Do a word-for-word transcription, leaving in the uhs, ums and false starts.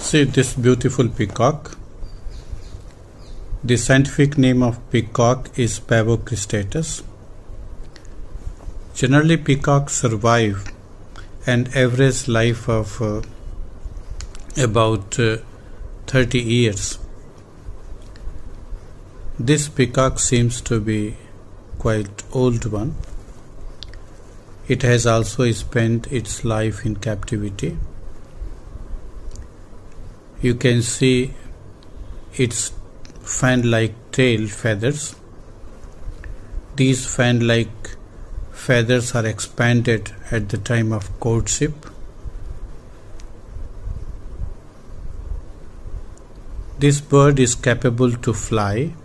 See this beautiful peacock. The scientific name of peacock is Pavocristatus. Generally, peacocks survive an average life of uh, about uh, thirty years. This peacock seems to be quite old one. It has also spent its life in captivity. You can see its fan-like tail feathers. These fan-like feathers are expanded at the time of courtship. This bird is capable to fly.